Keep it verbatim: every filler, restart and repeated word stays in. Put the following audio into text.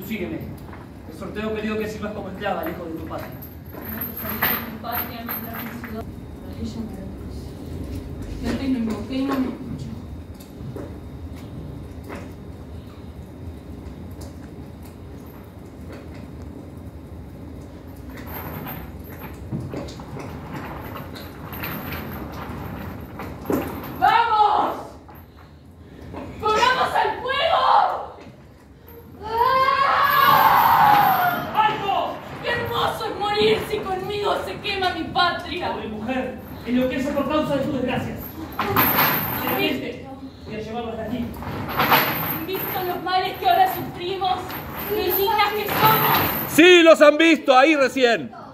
Tú sígueme. El sorteo querido que sirvas como esclava, lejos de tu patria. Tu patria mientras mi ciudad. Ella me lo dice. Yo te lo invoqué y no me escuchó. ¡Vamos! ¡Pongamos al fuego! ¡Alto! ¡Qué hermoso es morir si conmigo se quema mi patria! Pobre mujer, enloquece por causa de sus desgracias. ¿Han Finalmente, voy a llevarlo hasta aquí. visto los males que ahora sufrimos? ¡Lo indignas que somos! Sí, los han visto ahí recién.